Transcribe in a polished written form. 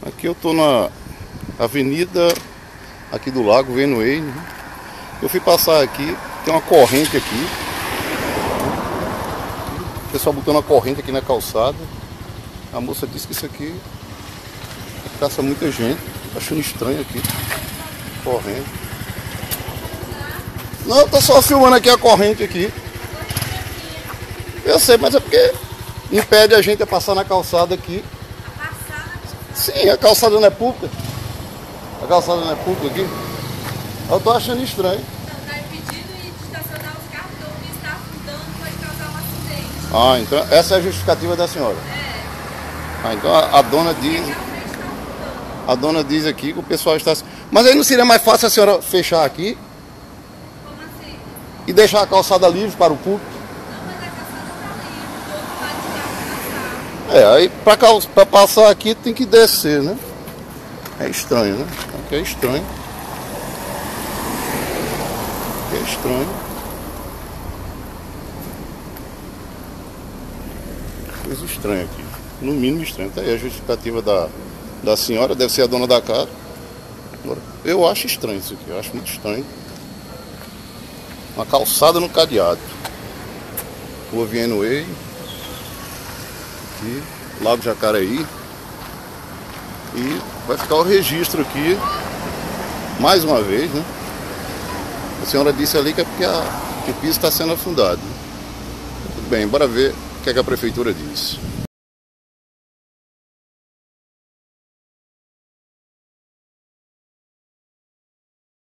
Aqui eu tô na avenida aqui do Lago Venoei, né? Eu fui passar aqui, tem uma corrente aqui. O pessoal botando uma corrente aqui na calçada. A moça disse que isso aqui caça muita gente. Tô achando estranho aqui. Corrente. Não, eu tô só filmando aqui a corrente aqui. Eu sei, mas é porque impede a gente a passar na calçada aqui. Sim, a calçada não é pública. A calçada não é pública aqui. Eu tô achando estranho. Não, tá impedido de estacionar os carros porque o está afundando, pode causar um acidente. Ah, então essa é a justificativa da senhora. É. Ah, então a dona diz. A dona diz aqui que o pessoal está. Mas aí não seria mais fácil a senhora fechar aqui? Como assim? E deixar a calçada livre para o público? Não, mas a calçada tá livre, do outro lado de carro passar. Aí para passar aqui tem que descer, né? É estranho, né? Aqui é estranho. Aqui é estranho. Coisa estranha aqui. No mínimo estranho. Tá aí a justificativa da senhora, deve ser a dona da casa. Agora, eu acho estranho isso aqui, eu acho muito estranho. Uma calçada no cadeado. Rua Venoei. Aqui, Lago Jacareí. E vai ficar o registro aqui, mais uma vez, né? A senhora disse ali que é porque o piso está sendo afundado. Tudo bem, bora ver o que é que a prefeitura diz.